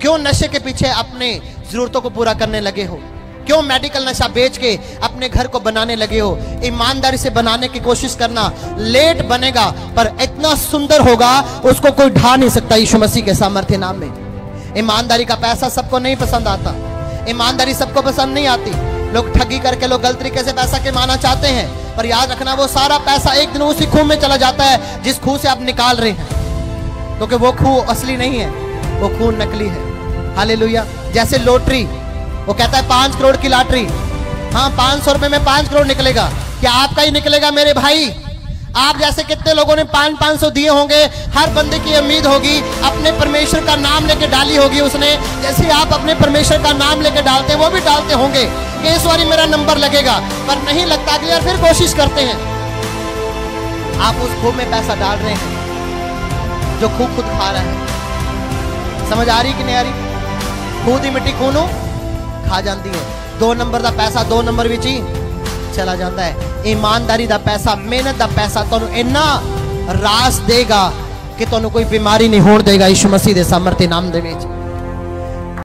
क्यों नशे के पीछे अपने जरूरतों को पूरा करने लगे हो? क्यों मेडिकल नशा बेच के अपने घर को बनाने लगे हो? ईमानदारी से बनाने की कोशिश करना, लेट बनेगा पर इतना सुंदर होगा उसको कोई ढा नहीं सकता यीशु मसीह के सामर्थ्य नाम में। ईमानदारी का पैसा सबको नहीं पसंद आता, ईमानदारी सबको पसंद नहीं आती। लोग ठगी करके, लोग गलत तरीके से पैसा कमाना चाहते हैं, पर याद रखना वो सारा पैसा एक दिन उसी खूह में चला जाता है जिस खूह से आप निकाल रहे हैं, क्योंकि वो खूह असली नहीं है, वो खूह नकली है। हालेलुया। जैसे लॉटरी, वो कहता है 5 करोड़ की लॉटरी, हाँ 500 रुपए में 5 करोड़ निकलेगा, क्या आपका ही निकलेगा मेरे भाई? आप जैसे कितने लोगों ने 500 दिए होंगे। हर बंदे की उम्मीद होगी अपने परमेश्वर का नाम लेके डाली होगी उसने, जैसे आप अपने परमेश्वर का नाम लेके डालते हैं वो भी डालते होंगे कि इस बारी मेरा नंबर लगेगा, पर नहीं लगता। अगली बार फिर कोशिश करते हैं। आप उस खूह में पैसा डाल रहे हैं जो खूह खुद खा रहा है। समझ आ रही कि नहीं आ रही? खूह दी मिट्टी खूनों खा जाती है। 2 नंबर का पैसा 2 नंबर विच ही चला जाता है। ईमानदारी का पैसा, मेहनत का पैसा तुहानू इन्ना रास देगा कि तुहानू कोई बीमारी नहीं होने देगा यीशु मसीह दे सामर्थ्य नाम दे विच।